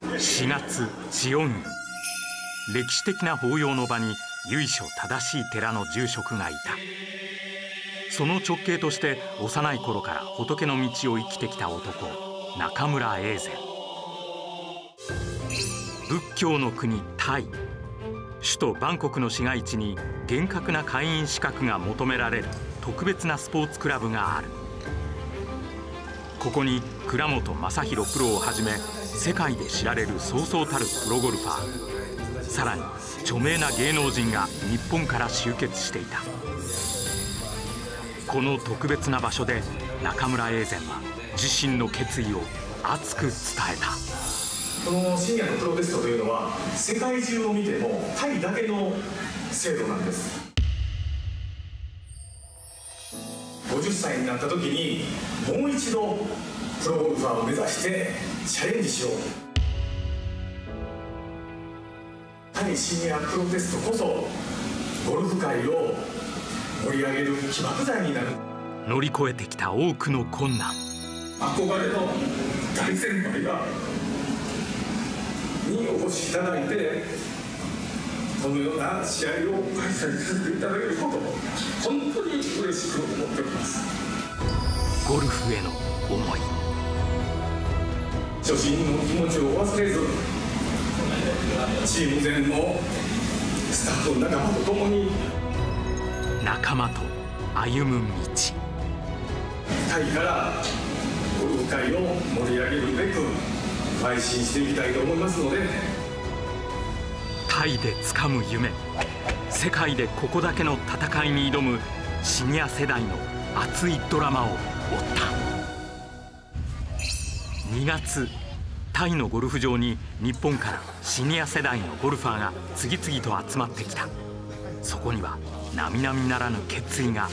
4月、知恩院。歴史的な法要の場に由緒正しい寺の住職がいた。その直系として幼い頃から仏の道を生きてきた男、中村永禅。仏教の国タイ、首都バンコクの市街地に厳格な会員資格が求められる特別なスポーツクラブがある。ここに倉本正宏プロをはじめ世界で知られるそうそうたるプロゴルファー、さらに著名な芸能人が日本から集結していた。この特別な場所で中村永禅は自身の決意を熱く伝えた。 このシニアのプロテストというのは世界中を見てもタイだけの制度なんです。50歳になった時にもう一度プロゴルファーを目指してチャレンジしよう。タイシニアプロテストこそゴルフ界を盛り上げる起爆剤になる。 乗り越えてきた多くの困難、 憧れの大先輩がにお越しいただいて、このような試合を開催させていただけることを本当に嬉しく思っております。 ゴルフへの思い、 初心の気持ちを忘れず、チーム全のスタッフ仲間と共に仲間と歩む道。 タイからゴルフ界を盛り上げるべく邁進していきたいと思いますので、 タイで掴む夢、世界でここだけの戦いに挑むシニア世代の熱いドラマを追った。2月、タイのゴルフ場に日本からシニア世代のゴルファーが次々と集まってきた。そこには並々ならぬ決意があった。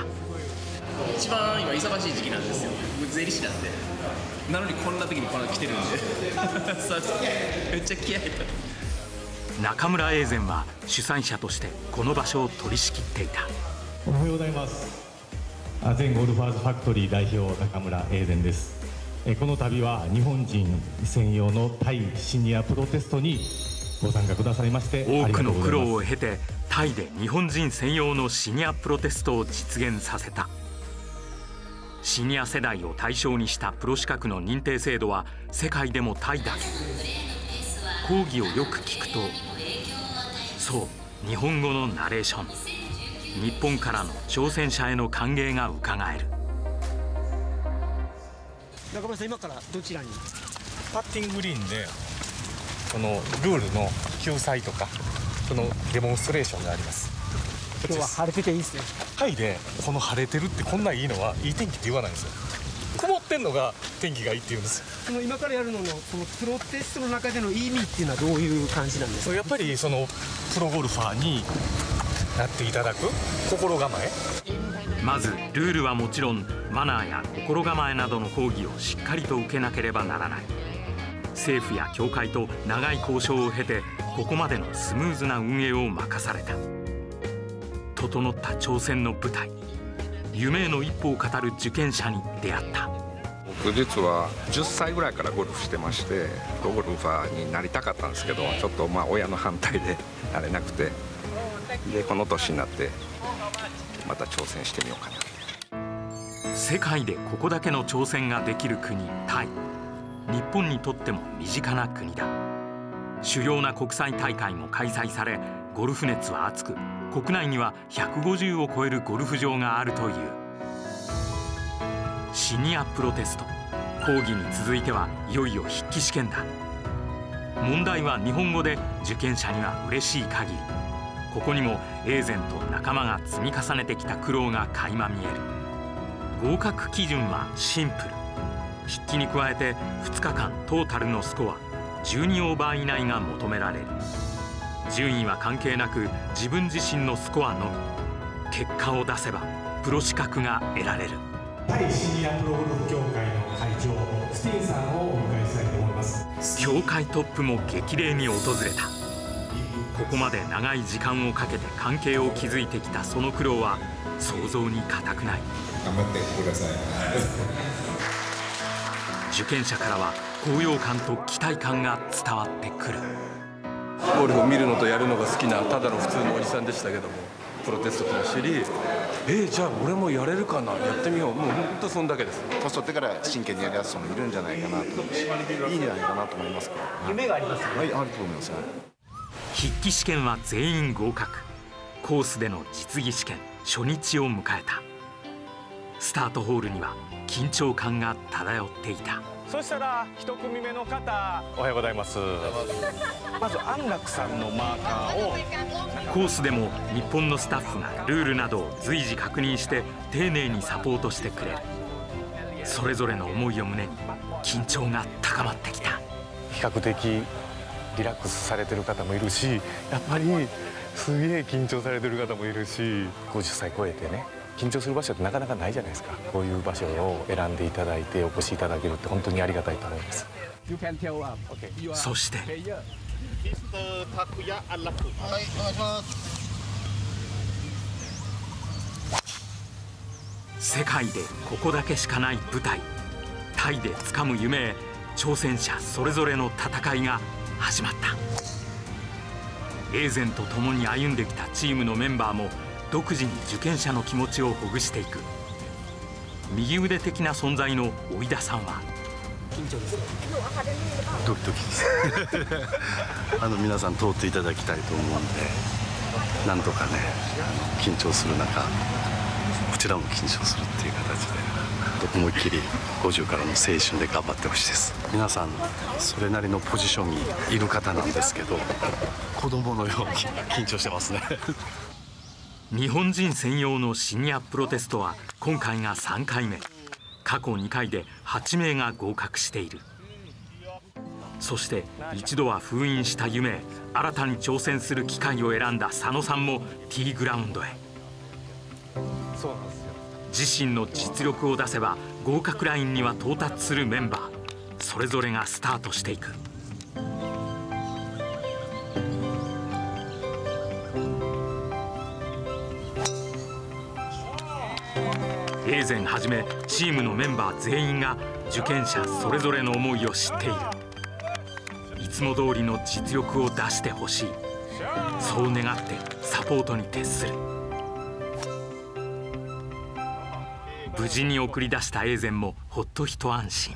一番今忙しい時期なんですよ。税理士なんで。なのにこんな時にこの来てるんでめっちゃ気合い入った。 中村永禅は主催者としてこの場所を取り仕切っていた。 おはようございます。全ゴルファーズファクトリー代表中村永禅です。この度は日本人専用のタイシニアプロテストにご参加くださいまして多くの苦労を経てタイで日本人専用のシニアプロテストを実現させた。シニア世代を対象にしたプロ資格の認定制度は世界でもタイだけ。講義をよく聞くと、そう、日本語のナレーション、日本からの挑戦者への歓迎がうかがえる。 中村さん、今からどちらに？ パッティンググリーンでこのルールの救済とかそのデモンストレーションがあります。 今日は晴れてていいですね。 タイでこの晴れてるってこんないいのはいい天気って言わないんですよ。曇ってんのが天気がいいって言うんですよ。 その今からやるののそのプロテストの中での意味っていうのはどういう感じなんですか？ やっぱりそのプロゴルファーになっていただく心構え。 まずルールはもちろんマナーや心構えなどの講義をしっかりと受けなければならない。政府や協会と長い交渉を経てここまでのスムーズな運営を任された。整った挑戦の舞台、夢への一歩を語る受験者に出会った。 僕実は10歳ぐらいからゴルフしてまして、プロゴルファーになりたかったんですけど、ちょっと親の反対でなれなくて、でこの年になってまた挑戦してみようかな。 世界でここだけの挑戦ができる国タイ、日本にとっても身近な国だ。主要な国際大会も開催され、ゴルフ熱は熱く、国内には150を超えるゴルフ場があるという。シニアプロテスト、講義に続いてはいよいよ筆記試験だ。問題は日本語で受験者には嬉しい限り。ここにも永禅と仲間が積み重ねてきた苦労が垣間見える。合格基準はシンプル。筆記に加えて2日間トータルのスコア12オーバー以内が求められる。順位は関係なく自分自身のスコアのみ。結果を出せばプロ資格が得られる。 タイシニアプロゴルフ協会の会長スティンさんをお迎えしたいと思います。 協会トップも激励に訪れた。ここまで長い時間をかけて関係を築いてきたその苦労は想像に難くない。 頑張ってください。 受験者からは高揚感と期待感が伝わってくる。 ゴルフを見るのとやるのが好きなただの普通のおじさんでしたけども、プロテストとも知り、じゃあ俺もやれるかな、やってみよう、もう本当そんだけです。 年取ってから真剣にやるやつもいるんじゃないかなと思うし、いいんじゃないかなと思いますから。 夢がありますよね。 はい、あると思いますね。 筆記試験は全員合格。コースでの実技試験初日を迎えた。スタートホールには緊張感が漂っていた。 そしたら一組目の方、おはようございます。まず安楽さんのマーカーを。 コースでも日本のスタッフがルールなどを随時確認して丁寧にサポートしてくれる。それぞれの思いを胸に緊張が高まってきた。 比較的リラックスされてる方もいるし、やっぱりすげえ緊張されてる方もいるし、50歳超えてね、緊張する場所ってなかなかないじゃないですか。こういう場所を選んでいただいてお越しいただけるって本当にありがたいと思います。 そして世界でここだけしかない舞台、タイで掴む夢へ挑戦者それぞれの戦いが始まった。エーゼンと共に歩んできたチームのメンバーも独自に受験者の気持ちをほぐしていく。右腕的な存在の追田さんは緊張ですね。 ドキドキです皆さん通っていただきたいと思うんで、なんとかね、緊張する中こちらも緊張するっていう形で思いっきり50からの青春で頑張ってほしいです。皆さんそれなりのポジションにいる方なんですけど、子供のように緊張してますね日本人専用のシニアプロテストは今回が3回目。過去2回で8名が合格している。そして一度は封印した夢へ新たに挑戦する機会を選んだ佐野さんもティーグラウンドへ。 そうなんですよ。 自身の実力を出せば合格ラインには到達するメンバー、それぞれがスタートしていく。エーゼンはじめチームのメンバー全員が受験者それぞれの思いを知っている。いつも通りの実力を出してほしい、そう願ってサポートに徹する。無事に送り出したエーゼンもほっと一安心。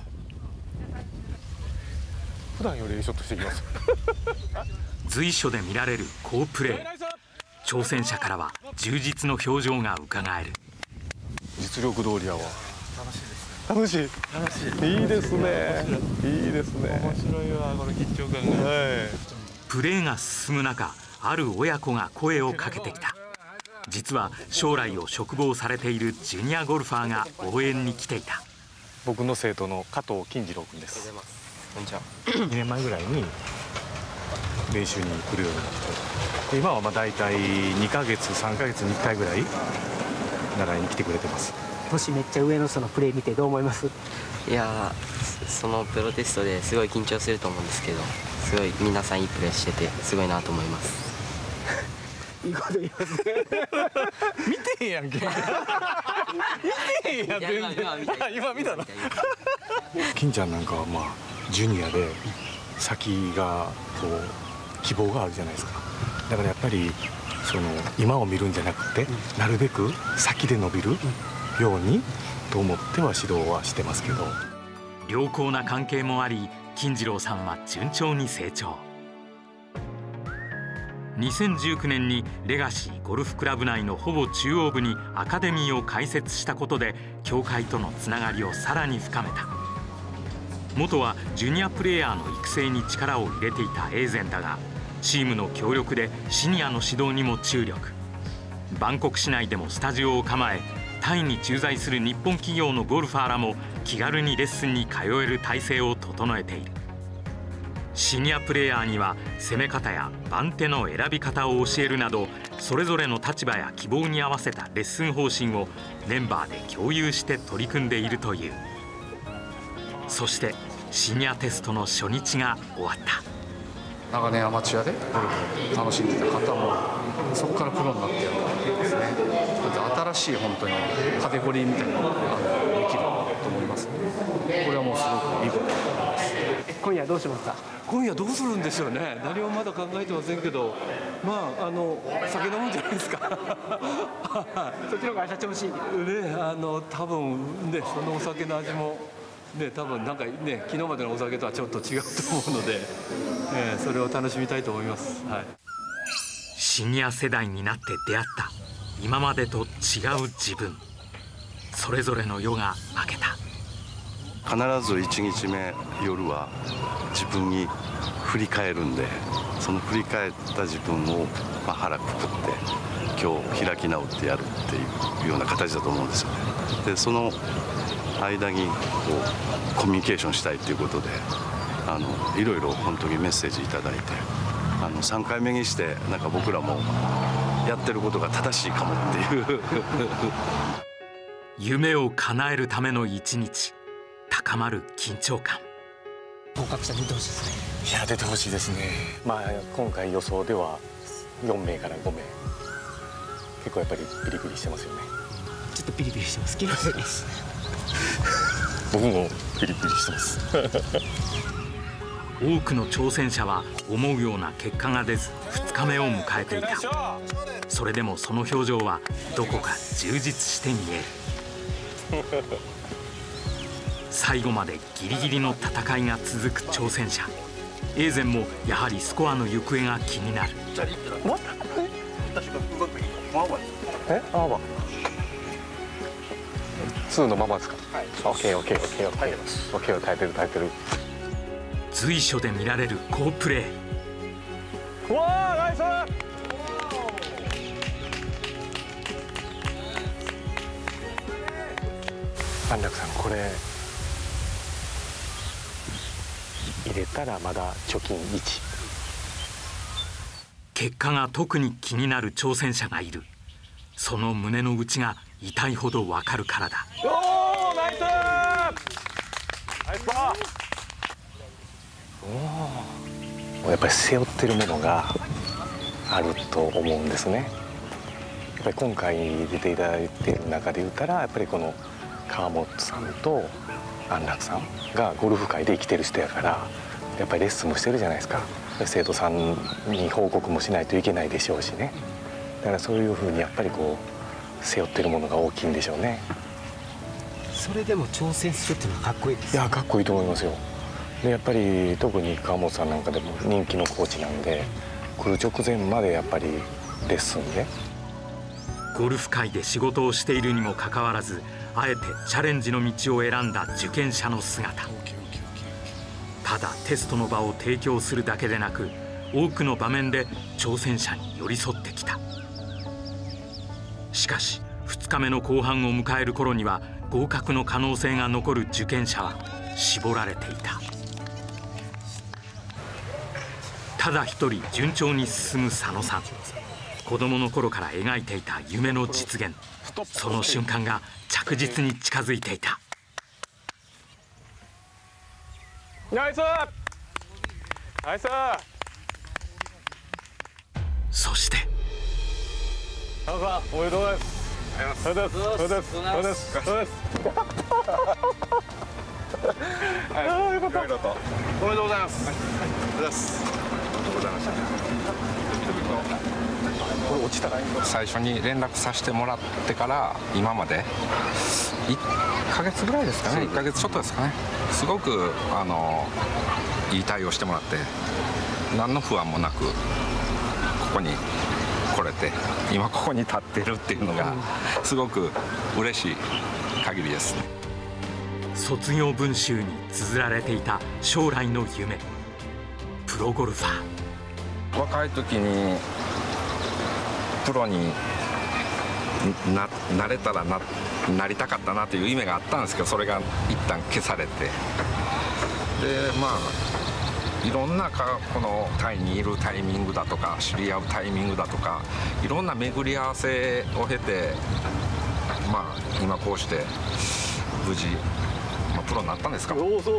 普段よりいいショットしてきます随所で見られる好プレー。挑戦者からは充実の表情がうかがえる。 実力通りやわ。楽しい。いいですね。いいですね。面白いわ、この緊張感が。 プレーが進む中、ある親子が声をかけてきた。実は将来を嘱望されているジュニアゴルファーが応援に来ていた。 僕の生徒の加藤金次郎君です。 こんにちは。 2年前ぐらいに練習に来るようになって、今は大体2ヶ月3ヶ月に1回ぐらい習いに来てくれてます。 年めっちゃ上の人のプレー見てどう思います？ いやー、そのプロテストですごい緊張すると思うんですけど、すごい皆さんいいプレーしててすごいなと思いますいいこと言いますね見てへんやんけ見てへんやん全然。今見たの金ちゃんなんかはまあジュニアで先がこう希望があるじゃないですか。だからやっぱりその今を見るんじゃなくて、なるべく先で伸びるようにと思っては指導はしてますけど。 良好な関係もあり、金次郎さんは順調に成長。2019年にレガシーゴルフクラブ内のほぼ中央部にアカデミーを開設したことで協会とのつながりをさらに深めた。元はジュニアプレーヤーの育成に力を入れていたエーゼンだが、チームの協力でシニアの指導にも注力。バンコク市内でもスタジオを構え、タイに駐在する日本企業のゴルファーらも気軽にレッスンに通える体制を整えている。シニアプレーヤーには攻め方や番手の選び方を教えるなど、それぞれの立場や希望に合わせたレッスン方針をメンバーで共有して取り組んでいるという。そしてシニアテストの初日が終わった。 長年アマチュアでゴルフを楽しんでた方もそこからプロになってやるわけですね。だって新しい本当にカテゴリーみたいなのができると思います。これはもうすごくいいことだと思います。 今夜どうしますか？ 今夜どうするんでしょうね。何もまだ考えてませんけど、まあ酒飲むんじゃないですか。 そっちの方が社長欲しい。 ね、多分ね、そのお酒の味もね、多分なんかね、昨日までのお酒とはちょっと違うと思うので、それを楽しみたいと思います。はい。 シニア世代になって出会った今までと違う自分。それぞれの夜が明けた。 必ず1日目夜は自分に振り返るんで、その振り返った自分を腹くくって今日開き直ってやるっていうような形だと思うんですよね。でその間にコミュニケーションしたいということでいろいろ本当にメッセージいただいて、3回目にしてなんか僕らもやってることが正しいかもっていう夢を叶えるための一日。高まる緊張感。 合格者出てほしいですね。 いや、出てほしいですね。今回予想では4名から5名、結構やっぱりピリピリしてますよね。 ちょっとピリピリしてます。気のせいです。 僕もピリピリしてます多くの挑戦者は思うような結果が出ず2日目を迎えていた。それでもその表情はどこか充実して見える。最後までギリギリの戦いが続く挑戦者。エーゼンもやはりスコアの行方が気になる。 2のままですか？はい。OK、耐えてる。 随所で見られる好プレー。 うわー、ナイス！安楽さん、これ入れたらまだ貯金1。 結果が特に気になる挑戦者がいる。その胸の内が痛いほどわかるからだ。 おー、ナイス！ナイスパー！おー、やっぱり背負ってるものがあると思うんですね。やっぱり今回出ていただいている中で言ったら、やっぱりこの川本さんと安楽さんがゴルフ界で生きてる人やから、やっぱりレッスンもしてるじゃないですか。生徒さんに報告もしないといけないでしょうしね。だからそういうふうにやっぱり背負ってるものが大きいんでしょうね。 それでも挑戦するっていうのはかっこいいです。 いや、かっこいいと思いますよ。でやっぱり特に川本さんなんかでも人気のコーチなんで、来る直前までやっぱりレッスンで。 ゴルフ界で仕事をしているにもかかわらず、あえてチャレンジの道を選んだ受験者の姿。ただテストの場を提供するだけでなく、多くの場面で挑戦者に寄り添ってきた。しかし2日目の後半を迎える頃には合格の可能性が残る受験者は絞られていた。ただ一人順調に進む佐野さん。子供の頃から描いていた夢の実現、その瞬間が着実に近づいていた。 ナイス！ナイス！ そして佐野さん、おめでとうございます。おめでとうございます。おめでとうございます。おめでとうございます。ああ、よかった。おめでとうございます。ありがとうございます。ありがとうございました。これ落ちたら最初に連絡させてもらってから今まで1ヶ月ぐらいですかね。1ヶ月ちょっとですかね。すごくいい対応してもらって、何の不安もなくここに来れて、今ここに立ってるっていうのがすごく嬉しい限りです。 卒業文集に綴られていた将来の夢、プロゴルファー。 若い時にプロになれたら なりたかったなという夢があったんですけど、それが一旦消されて、でいろんなこのタイにいるタイミングだとか、知り合うタイミングだとか、いろんな巡り合わせを経て、今こうして無事、プロになったんですか。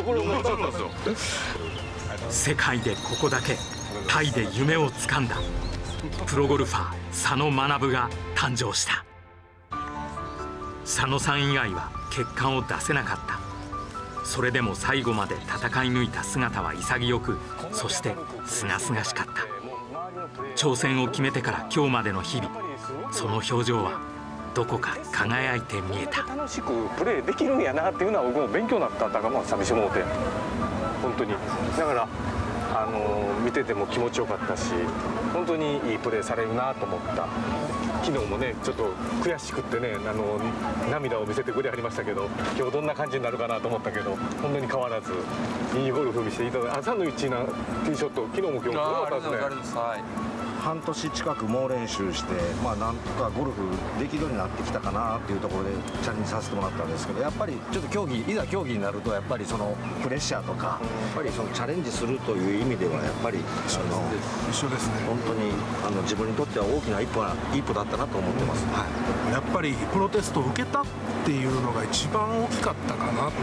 世界でここだけタイで夢をつかんだプロゴルファー佐野学が誕生した。佐野さん以外は結果を出せなかった。 それでも最後まで戦い抜いた姿は潔く、そして清々しかった。挑戦を決めてから今日までの日々、その表情はどこか輝いて見えた。 楽しくプレーできるんやなっていうのは僕も勉強になったんだが、寂しもうて本当にだから見てても気持ちよかったし、本当にいいプレーされるなと思った。昨日もねちょっと悔しくってね涙を見せてくれはりましたけど、今日どんな感じになるかなと思ったけど、本当に変わらずいいゴルフ見せていただいて、朝の1なティーショット、昨日も今日も良かったですね。 半年近く猛練習して、なんとかゴルフできるようになってきたかなっていうところでチャレンジさせてもらったんですけど、やっぱりちょっといざ競技になるとやっぱりそのプレッシャーとか、やっぱりそのチャレンジするという意味ではやっぱり一緒ですね。 本当に自分にとっては大きな一歩だったなと思ってます。 やっぱりプロテストを受けたっていうのが一番大きかったかなっていう。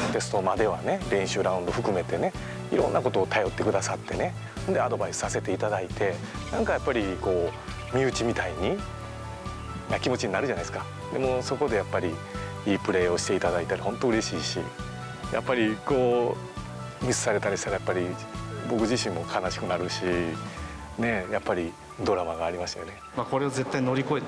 テストまではね、練習ラウンド含めてね、いろんなことを頼ってくださってね、でアドバイスさせていただいて、なんかやっぱりこう身内みたいにな気持ちになるじゃないですか。でもそこでやっぱりいいプレーをしていただいたり本当嬉しいし、やっぱりこうミスされたりしたらやっぱり僕自身も悲しくなるしね、やっぱりドラマがありましたよね。 これを絶対乗り越えて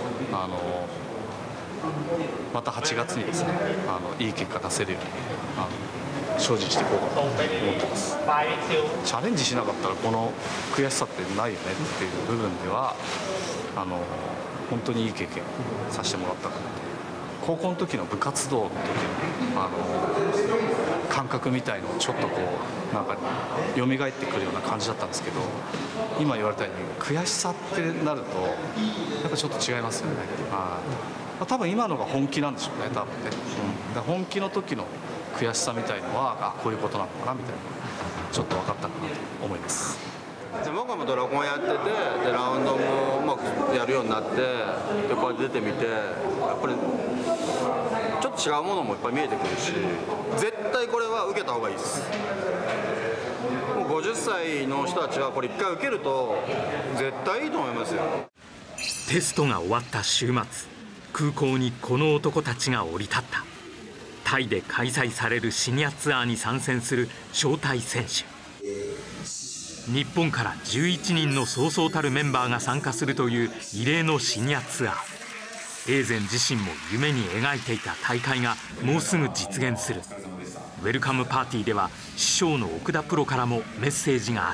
また8月にですねいい結果出せるように精進していこうかと思ってます。チャレンジしなかったらこの悔しさってないよねっていう部分では本当にいい経験させてもらったかなと。高校の時の部活動の時の感覚みたいのをちょっとこうなんか蘇ってくるような感じだったんですけど、今言われたように悔しさってなるとやっぱちょっと違いますよね。多分今のが本気なんでしょうね、多分ね。だから本気の時の悔しさみたいのはこういうことなのかなみたいなちょっと分かったかなと思います。 僕もドラゴンやってて、でラウンドもうまくやるようになって、でこうやって出てみて、やっぱりちょっと違うものもいっぱい見えてくるし、絶対これは受けた方がいいです。もう50歳の人たちはこれ1回受けると絶対いいと思いますよ。 テストが終わった週末、空港にこの男たちが降り立った。タイで開催されるシニアツアーに参戦する招待選手。日本から11人のそうそうたるメンバーが参加するという異例のシニアツアー。エーゼン自身も夢に描いていた大会がもうすぐ実現する。ウェルカムパーティーでは師匠の奥田プロからもメッセージがあった。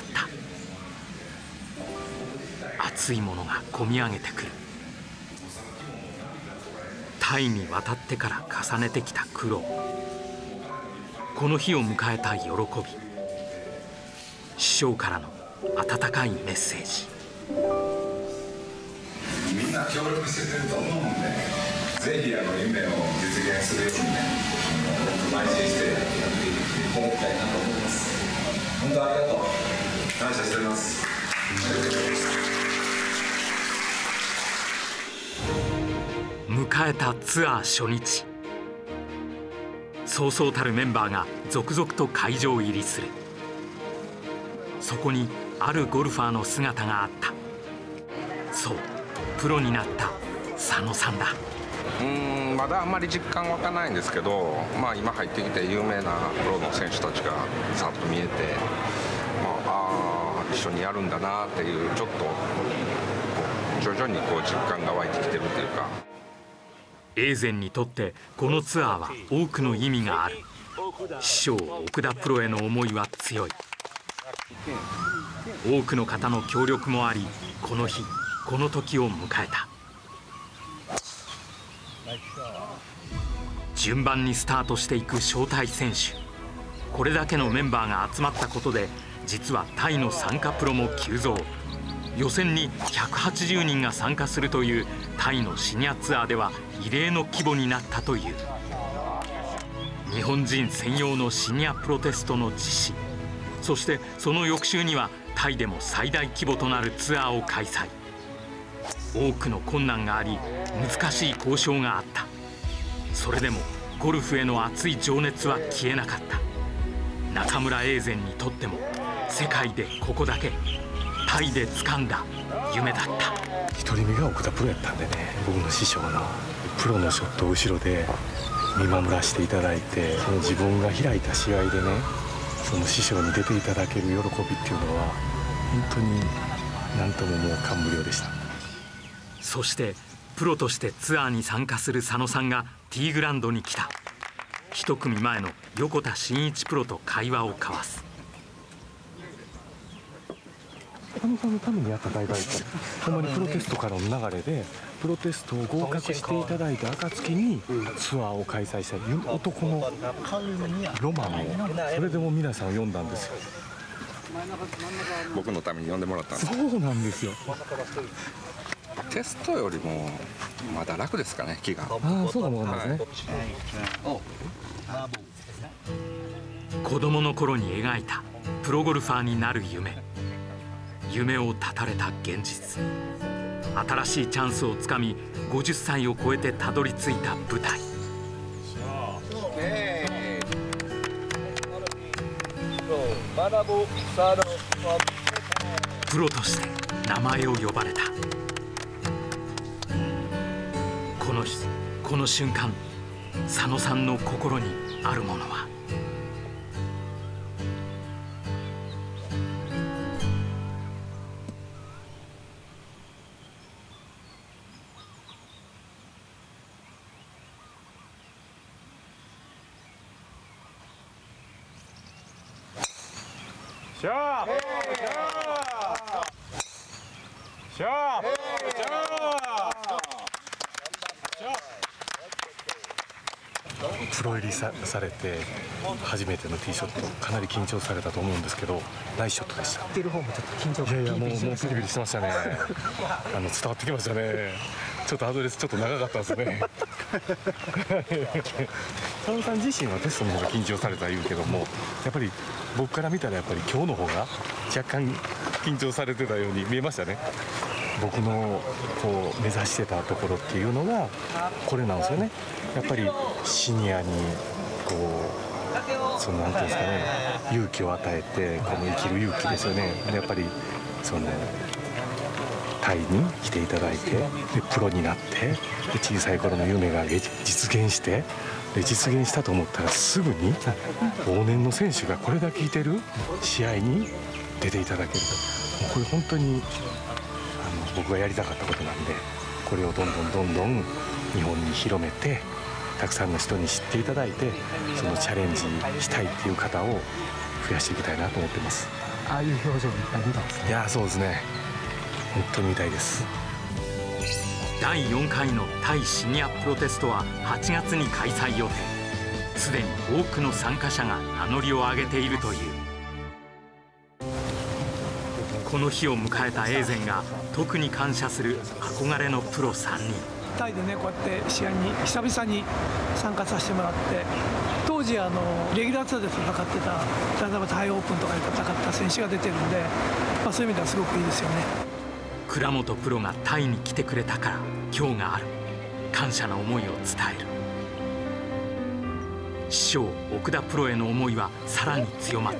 熱いものがこみ上げてくる。タイに渡ってから重ねてきた苦労、この日を迎えた喜び、師匠からの温かいメッセージ。 みんな協力してくれると思うんで、ぜひ夢を実現するようにね、邁進してやっていただきたいなと思います。本当ありがとう、感謝しております。 迎えたツアー初日、そうそうたるメンバーが続々と会場入りする。そこにあるゴルファーの姿があった。そう、プロになった佐野さんだ。 まだあんまり実感湧かないんですけど、今入ってきて有名なプロの選手たちがさっと見えて、一緒にやるんだなっていう、ちょっと徐々に実感が湧いてきてるというか。 エーゼンにとってこのツアーは多くの意味がある。師匠奥田プロへの思いは強い。多くの方の協力もあり、この日この時を迎えた。順番にスタートしていく招待選手。これだけのメンバーが集まったことで、実はタイの参加プロも急増。予選に180人が参加するというタイのシニアツアーでは異例の規模になったという。日本人専用のシニアプロテストの実施、そしてその翌週にはタイでも最大規模となるツアーを開催。多くの困難があり、難しい交渉があった。それでもゴルフへの熱い情熱は消えなかった。中村エーゼンにとっても世界でここだけ、タイで掴んだ夢だった。 1人目が奥田プロやったんでね、僕の師匠のプロのショットを後ろで見守らせていただいて、その自分が開いた試合でね、その師匠に出ていただける喜びっていうのは本当に何とももう感無量でした。 そしてプロとしてツアーに参加する佐野さんがティーグラウンドに来た。一組前の横田真一プロと会話を交わす。 佐野さんのためにやった大会ってほんまにプロテストからの流れで、プロテストを合格していただいた暁にツアーを開催した男のロマンを、それでも皆さんを呼んだんですよ。 僕のために呼んでもらったんです。 そうなんですよ。 テストよりもまだ楽ですかね、気が。 ああ、そうかもわかんないですね。 子供の頃に描いたプロゴルファーになる夢を絶たれた現実。新しいチャンスをつかみ、50歳を超えてたどり着いた舞台。プロとして名前を呼ばれた。この日、この瞬間、佐野さんの心にあるものは。 プロ入りされて初めてのティーショット、かなり緊張されたと思うんですけど、ナイスショットでした。 てる方もちょっと緊張。 いやもうピリピリしてましたね。伝わってきましたね。ちょっとアドレスちょっと長かったですね。佐野さん自身はテストの方が緊張された言うけども、やっぱり僕から見たらやっぱり今日の方が若干緊張されてたように見えましたね。僕のこう目指してたところっていうのがこれなんですよね。やっぱりシニアにこうそのなんていうんですかね、勇気を与えて、この生きる勇気ですよね。やっぱりそのタイに来ていただいて、でプロになって、で小さい頃の夢が実現して、で実現したと思ったらすぐに往年の選手がこれだけいてる試合に出ていただけると、これ本当に僕がやりたかったことなんで、これをどんどん日本に広めて、たくさんの人に知っていただいて、そのチャレンジしたいっていう方を増やしていきたいなと思ってます。 ああいう表情いっぱい見たんですね。 いや、そうですね、本当に見たいです。 第4回のタイシニアプロテストは8月に開催予定。すでに多くの参加者が名乗りを上げているという。この日を迎えたエーゼンが特に感謝する憧れのプロ3人。 タイでね、こうやって試合に久々に参加させてもらって、当時レギュラーツアーで戦ってた、例えばタイオープンとかで戦った選手が出てるんで、そういう意味ではすごくいいですよね。 倉本プロがタイに来てくれたから今日がある。感謝の思いを伝える。師匠奥田プロへの思いはさらに強まった。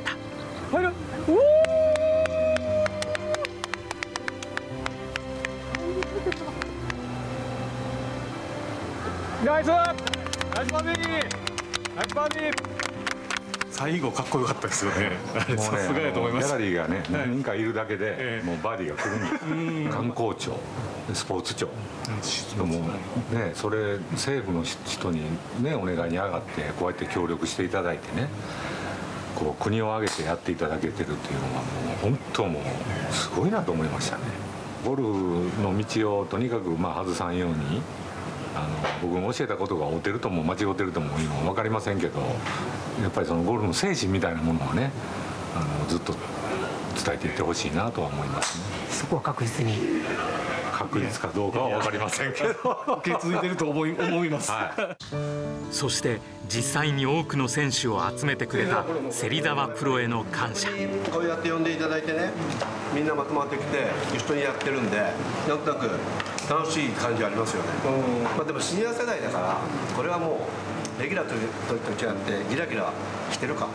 ナイスバーディー、ナイスバーディー。最後かっこよかったですよね。さすがやと思います。 ギャラリーがね、何人かいるだけで、もうバーディーが来るんです。観光庁、スポーツ庁、もうね、それ政府の人にね、お願いに上がってこうやって協力していただいてね、こう国を挙げてやっていただけてるっていうのはもう本当もうすごいなと思いましたね。ゴルフの道をとにかく外さんように。僕も教えたことが合うてるとも間違ってるとも今分かりませんけど、やっぱりそのゴルフの精神みたいなものはね、ずっと伝えていってほしいなとは思いますね。 そこは確実に。 確実かどうかは分かりませんけど、 受け継いでると思います。 そして実際に多くの選手を集めてくれた芹沢プロへの感謝。 こうやって呼んでいただいてね、みんなまとまってきて一緒にやってるんで、なんとなく楽しい感じありますよね。でもシニア世代だから、これはもうレギュラーという時と違ってギラギラしてるか。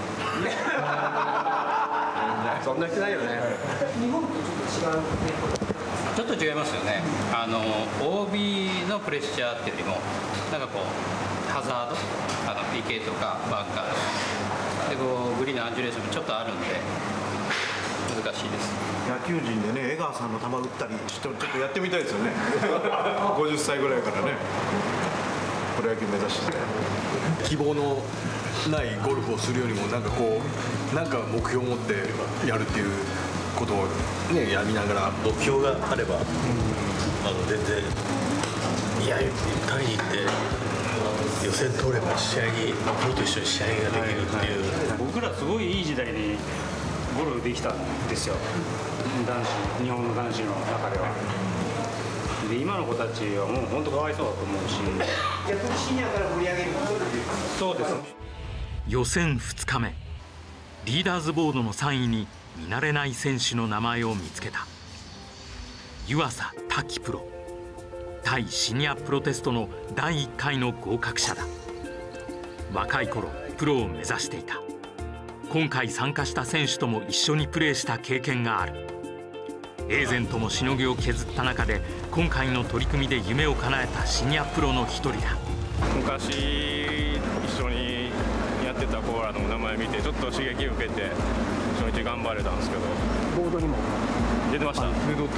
そんな人ないよね。日本とちょっと違う。 ちょっと違いますよね。OB のプレッシャーっていうよりも、なんかこうハザード、PK とかバンカーでこうグリーンのアンジュレーションもちょっとあるんで難しいです。 野球人でね江川さんの球打ったりちょっとやってみたいですよね50歳ぐらいからねプロ野球目指して希望のないゴルフをするよりもなんかこうなんか目標を持ってやるっていうことをねやりながら目標があれば、全然いやタイに行って予選通れば試合にプロと一緒に試合ができるっていう、 僕らすごいいい時代にゴルフできたんですよ、日本の男子の中では。で今の子たちはもう本当かわいそうだと思うし、 逆にシニアから盛り上げるそうです。 予選2日目、リーダーズボードの3位に見慣れない選手の名前を見つけた。湯浅滝プロ、タイシニアプロテストの第1回の合格者だ。若い頃プロを目指していた。今回参加した選手とも一緒にプレーした経験がある。エーゼントもしのぎを削った中で今回の取り組みで夢を叶えたシニアプロの一人だ。 昔一緒にやってた子らの名前見てちょっと刺激を受けて初日頑張れたんですけど、 ボードにも出てました。 出とったよ、トップで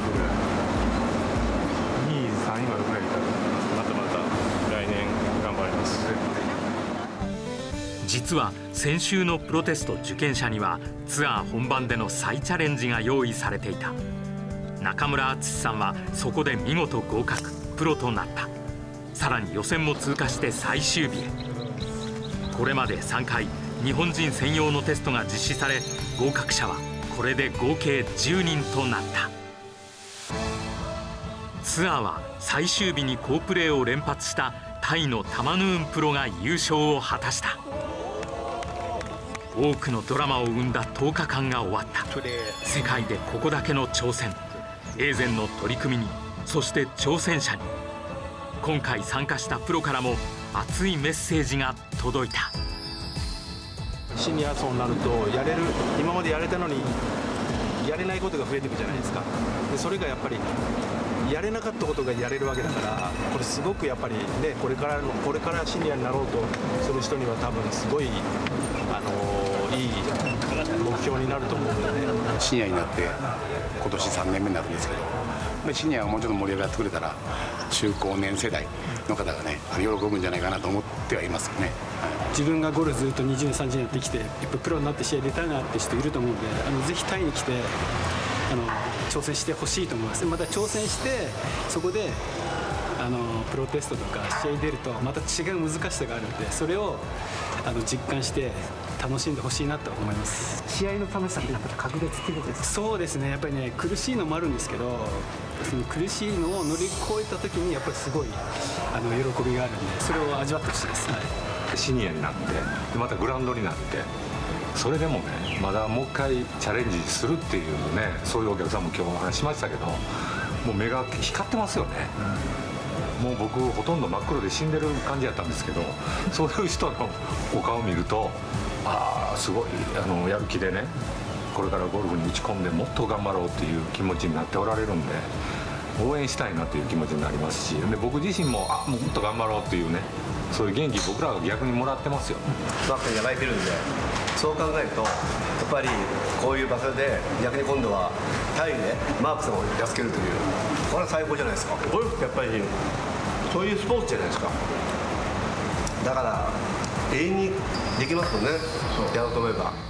2位3位までぐらいいた。 また来年頑張ります。 実は先週のプロテスト受験者にはツアー本番での再チャレンジが用意されていた。中村敦さんはそこで見事合格、プロとなった。さらに予選も通過して最終日へ。これまで3回日本人専用のテストが実施され、合格者はこれで合計10人となった。ツアーは最終日に好プレーを連発したタイのタマヌーンプロが優勝を果たした。多くのドラマを生んだ10日間が終わった。世界でここだけの挑戦、エーゼンの取り組みに、そして挑戦者に、今回参加したプロからも熱いメッセージが届いた。 シニア層になるとやれる、今までやれたのにやれないことが増えていくじゃないですか。でそれがやっぱりやれなかったことがやれるわけだから、これすごくやっぱりね、これからシニアになろうとする人には多分すごいいい目標になると思うので、 シニアになって今年3年目になるんですけど、シニアがもうちょっと盛り上がってくれたら中高年世代の方がね喜ぶんじゃないかなと思ってはいますよね。 自分がゴルフずっと20年30年やってきて、やっぱプロになって試合出たいなって人いると思うんで、ぜひタイに来て挑戦してほしいと思います。また挑戦してそこでプロテストとか試合に出るとまた違う難しさがあるんで、それを実感して楽しんでほしいなと思います。 試合の楽しさってやっぱり格別っていうことですか？ そうですね、やっぱりね苦しいのもあるんですけど、その苦しいのを乗り越えた時にやっぱりすごい喜びがあるんで、それを味わってほしいです。 シニアになってまたグラウンドになって、それでもねまだもう一回チャレンジするっていうね、そういうお客さんも今日お話しましたけど、もう目が光ってますよね。もう僕ほとんど真っ黒で死んでる感じやったんですけど、そういう人のお顔を見ると、ああすごいやる気でね、これからゴルフに打ち込んでもっと頑張ろうっていう気持ちになっておられるんで、応援したいなという気持ちになりますし、で僕自身ももっと頑張ろうっていうね、そういう元気僕らが逆にもらってますよ。 バックにやられてるんで、そう考えるとやっぱりこういう場所で逆に今度はタイでマークさんをやっつけるという、これは最高じゃないですか。ゴルフってやっぱりそういうスポーツじゃないですか。だから永遠にできますもんね、やろうと思えば。